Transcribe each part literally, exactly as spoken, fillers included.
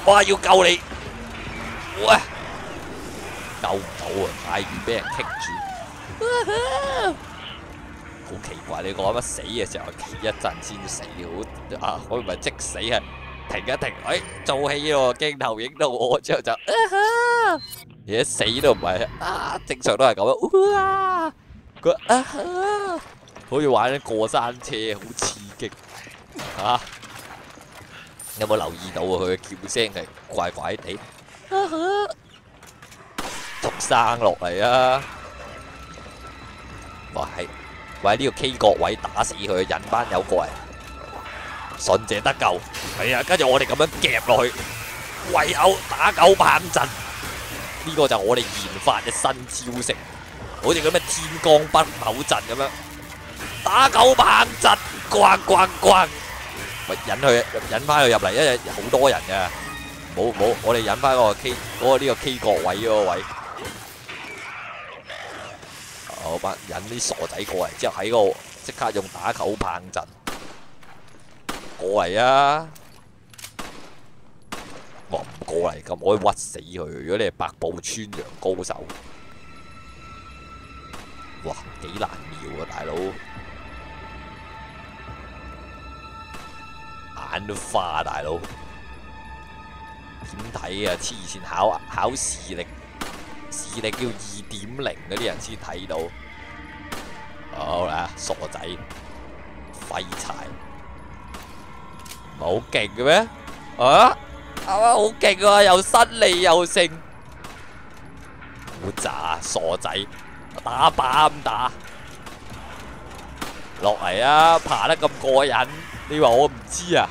哇！要救你，喂，救唔到啊！太遠俾人棘住，好奇怪！你講乜死嘅時候企一陣先死，好啊！我唔係即死啊！停一停，哎，做戲喎，鏡頭影到我之後就，而家死都唔係啊！正常都係咁樣，哇！佢啊，好似玩緊過山車，好刺激啊！有冇留意到啊？佢嘅叫聲係怪怪地，畜生落嚟啊！哇係，喂呢個 K 角位打死佢，引班友過嚟。順謝得救，係啊！跟住我哋咁樣夾落去，唯有打狗棒陣，呢個就我哋研發嘅新招式，好似咁嘅天光北斗陣咁樣，打狗棒陣，咣咣咣，咪引佢引翻佢入嚟，因為好多人嘅，冇冇，我哋引翻個 K 嗰個呢個 K 角位嗰個位，好班引啲傻仔過嚟之後喺嗰度即刻用打狗棒陣。過嚟啊！我唔過嚟咁，我可以屈死佢。如果你係百步穿楊高手，哇，幾難瞄啊，大佬！眼都花，大佬。點睇啊？黐線，考考視力，視力要二點零嗰啲人先睇到。好啦，傻仔，廢柴。唔係好勁嘅咩？啊，啱啱好勁喎，又新利又勝，好渣傻仔，打靶咁打，落嚟啊！爬得咁過癮，你話我唔知啊？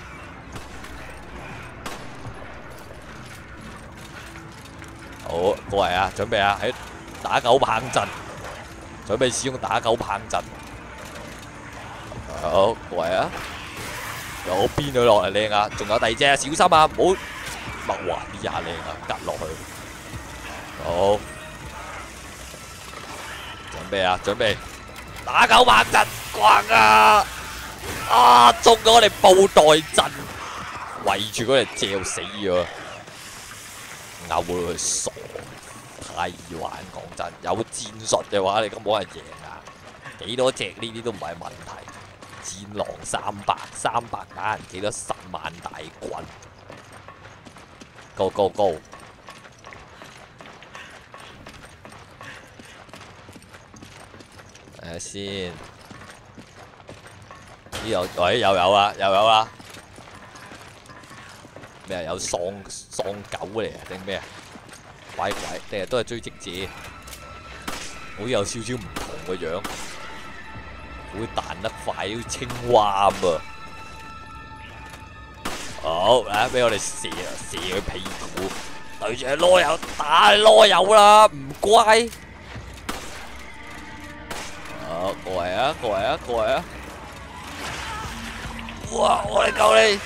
好，過嚟啊！準備啊！喺打狗棒陣，準備使用打狗棒陣。好，過嚟啊！有邊佢落嚟靚啊！仲有第二隻，小心啊！唔好乜哇！呢下靚啊，夾落去。好，準備啊！準備打狗棒陣，咣啊！啊！中咗我哋布袋陣，圍住嗰隻嚼死咗，咬到佢傻，太易玩。講真，有戰術嘅話，你根本係贏啊！幾多隻呢啲都唔係問題。戰狼三百，三百打人幾多十萬大軍 ，Go Go Go！ 睇下先，呢度喂又有啊，又有啊！咩啊？有喪喪狗嚟啊？定咩啊？鬼鬼，定係都係追擊者？好似有少少唔同嘅樣。會彈得快，好似青蛙咁啊！好，嚟俾我哋射射佢屁股，對住佢囉柚打佢囉柚啦，唔乖！好，過嚟啊，過嚟啊，過嚟啊！哇！我嚟救你！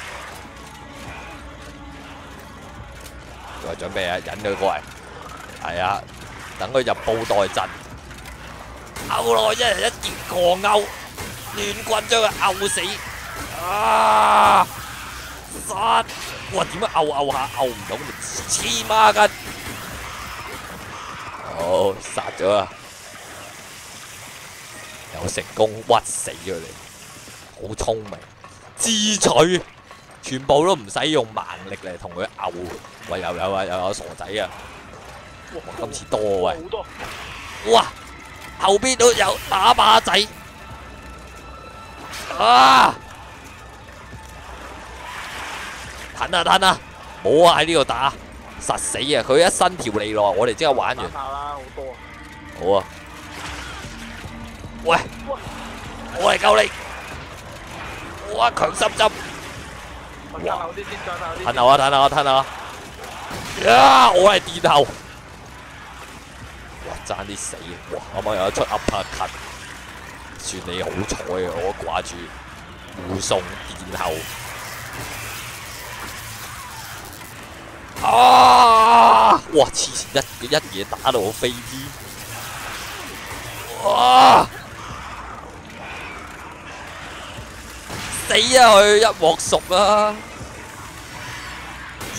再準備啊，引佢過嚟。係啊，等佢入布袋陣。勾落去，一人一劍過勾，亂棍將佢勾死。啊！殺！哇！點解勾勾下勾唔到？黐孖筋！好，殺咗啊！又成功屈死咗你，好聰明。智取，全部都唔使用蠻力嚟同佢勾。喂，又有啊，又有傻仔啊！哇！今次多喂。哇！後邊都有打靶仔，啊！褪啊褪啊，唔好喺呢度打，實死啊！佢一伸條脷落，我哋即刻玩完。 啦，好多啊！ 好啊！喂，我嚟救你！哇，強心針！ 哇！後啲先，再後啲。 褪後啊褪後啊褪後啊！呀，我係殿後。哇！爭啲死！哇！啱啱有一出 uppercut， 算你好彩啊！我掛住護送殿後。啊！哇！黐線一一嘢打到我飛天！哇！死啊佢！一鑊熟啊！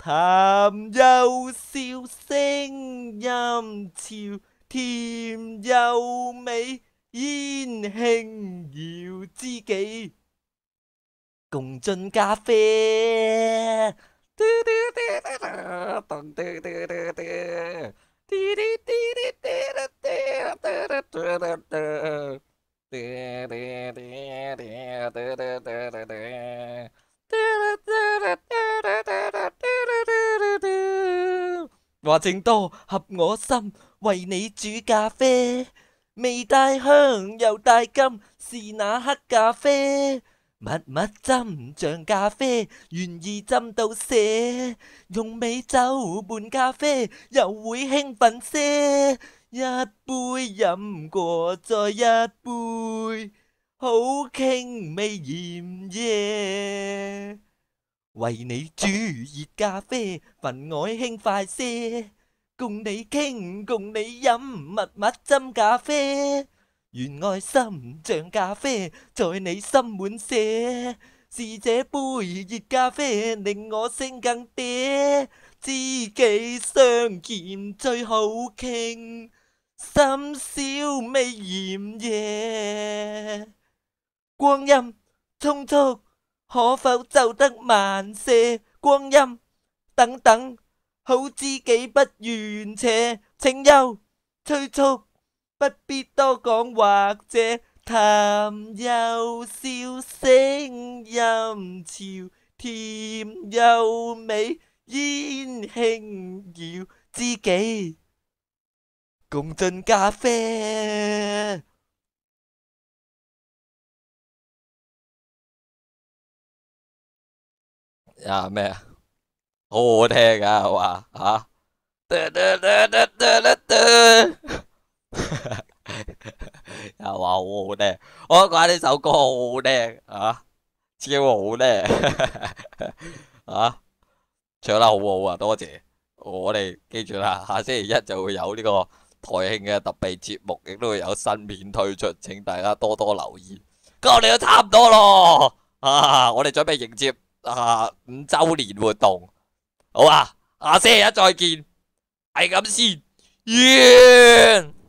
淡又笑，聲音俏，甜又美，煙輕搖知己，共進咖啡。話正多合我心，為你煮咖啡，味帶香又帶甘，是那黑咖啡。蜜蜜斟像咖啡，願意斟到瀉，用美酒伴咖啡，又會興奮些。一杯飲過再一杯，好傾味鹽耶。為你煮熱咖啡，分外輕快些，共你傾共你飲，蜜蜜斟咖啡。願愛心像咖啡，在你心滿瀉，是這杯熱咖啡令我性更嗲，知己相見最好傾，深宵微鹽耶。光陰匆促，可否走得慢些？光陰等等，好知己不願且，請休催促。不必多講，或者談又笑，聲音俏，甜又美，煙輕搖知己，共進咖啡。啊咩啊？好好聽啊，話吓。又話好好聽，我覺得呢首歌好好聽啊，超好聽啊，唱得好好啊，多謝。我哋記住啦，下星期一就會有呢個台慶嘅特備節目，亦都會有新片推出，請大家多多留意。咁我哋都差唔多咯，啊，我哋準備迎接啊五周年活動，好啊，下星期一再見，係咁先，完。